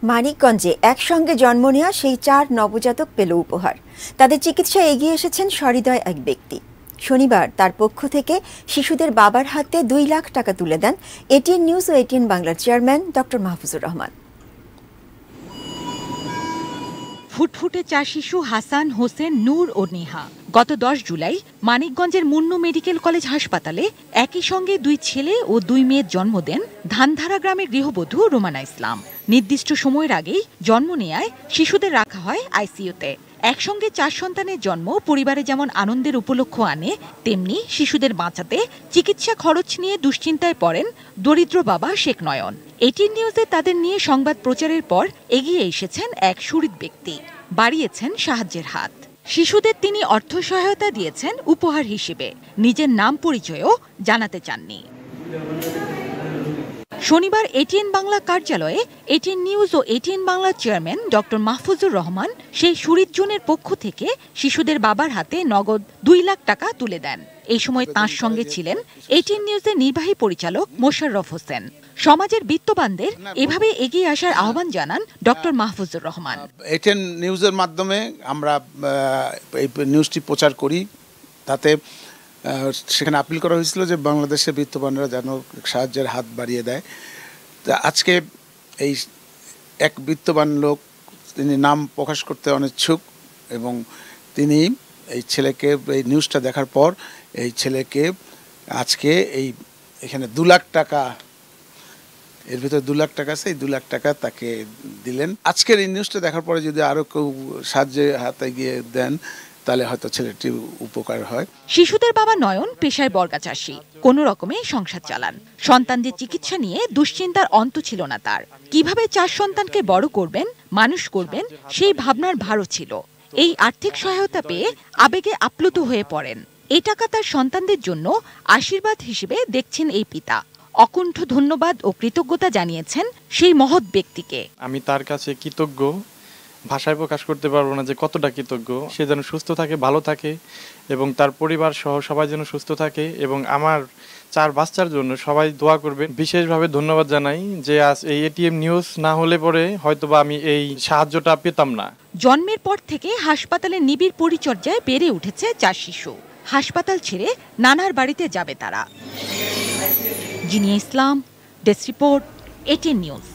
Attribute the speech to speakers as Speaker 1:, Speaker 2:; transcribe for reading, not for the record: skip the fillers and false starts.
Speaker 1: মানিকগঞ্জে একসঙ্গে জন্ম নেওয়া সেই 4 নবজাতক পেল উপহার। তাদের চিকিৎসায় এগিয়ে এসেছেন সহৃদয় এক ব্যক্তি। শনিবার তার পক্ষ থেকে শিশুদের বাবার হাতে 2 লাখ টাকা তুলে দেন এটিএন নিউজ ও এটিএন বাংলার চেয়ারম্যান ডক্টর মাহফুজুর রহমান।
Speaker 2: ফুটফুটে 4 শিশু হাসান, হোসেন, নূর ও নেহা গত 10 জুলাই মানিকগঞ্জের মুন্নু মেডিকেল কলেজ হাসপাতালে একই সঙ্গে 2 ছেলে ও 2 মেয়ের জন্ম দেন ধানধারা গ্রামের গৃহবধূ রোমানা ইসলাম। নির্দিষ্ট সময়ের আগেই জন্ম নেয়ায় শিশুদের রাখা হয় আইসিইউতে। একসঙ্গে 4 সন্তানের জন্ম পরিবারে যেমন আনন্দের উপলক্ষ আনে, তেমনি শিশুদের বাঁচাতে চিকিৎসা খরচ নিয়ে দুশ্চিন্তায় পড়েন দরিদ্র বাবা শেখ নয়ন। এটিএন নিউজে তাদের নিয়ে সংবাদ প্রচারের পর এগিয়ে এসেছেন এক সুহৃদ ব্যক্তি, বাড়িয়েছেন সাহায্যের হাত। শিশুদের তিনি অর্থ সহায়তা দিয়েছেন উপহার হিসেবে, নিজের নাম পরিচয়ও জানাতে চাননি। শনিবার এটিএন বাংলা কার্যালয়ে এটিএন নিউজ ও এটিএন বাংলার চেয়ারম্যান ডক্টর মাহফুজুর রহমান সেই সুহৃদজনের পক্ষ থেকে শিশুদের বাবার হাতে নগদ 2 লাখ টাকা তুলে দেন। এই সময় তাঁর সঙ্গে ছিলেন এটিএন নিউজের নির্বাহী পরিচালক মোশাররফ হোসেন। সমাজের বিত্তবানদের এভাবে এগিয়ে আসার আহ্বান জানান ডক্টর মাহফুজুর রহমান।
Speaker 3: এটিএন নিউজের মাধ্যমে আমরা এই নিউজটি প্রচার করি, তাতে সেখানে আপিল করা হয়েছিল যে বাংলাদেশের বিত্তবানরা যেন সাহায্যের হাত বাড়িয়ে দেয়। আজকে এই এক বিত্তবান লোক, তিনি নাম প্রকাশ করতে অনিচ্ছুক, এবং তিনি এই ছেলেকে এই নিউজটা দেখার পর এই ছেলেকে আজকে এখানে 2 লাখ টাকা, এর ভিতরে 2 লাখ টাকা আছে, এই 2 লাখ টাকা তাকে দিলেন। আজকের এই নিউজটা দেখার পরে যদি আরো কেউ সাহায্যের হাত এগিয়ে দেন তাহলে হয়তো ছেলেটি উপকার হয়।
Speaker 2: শিশুদের বাবা নয়ন পেশায় বর্গা চাষী, কোনো রকমে সংসার চালান। সন্তানদের চিকিৎসা নিয়ে দুশ্চিন্তার অন্ত ছিল না তার। কিভাবে 4 সন্তানকে বড় করবেন, মানুষ করবেন, সেই ভাবনার ভারও ছিল। এই আর্থিক সহায়তা পেয়ে আবেগে আপ্লুত হয়ে পড়েন। এই টাকা তার সন্তানদের জন্য আশীর্বাদ হিসেবে দেখছেন এই পিতা। অকুণ্ঠ ধন্যবাদ ও কৃতজ্ঞতা জানিয়েছেন সেই মহৎ ব্যক্তিকে।
Speaker 4: আমি তার কাছে কৃতজ্ঞ, ভাষায় প্রকাশ করতে পারবো না যে কতটা কৃতজ্ঞ। সে যেন সুস্থ থাকে, ভালো থাকে, এবং তার পরিবার সহ সবাই যেন সুস্থ থাকে, এবং আমার 4 বাচ্চার জন্য সবাই দোয়া করবেন। বিশেষভাবে ধন্যবাদ জানাই যে আজ এই এটিএন নিউজ না হলে পরে হয়তোবা আমি এই সাহায্যটা পেতাম না।
Speaker 2: জন্মের পর থেকে হাসপাতালে নিবিড় পরিচর্যায় বেড়ে উঠেছে 4 শিশু। হাসপাতাল ছেড়ে নানার বাড়িতে যাবে তারা। Zinia Islam, desk report, ATN news.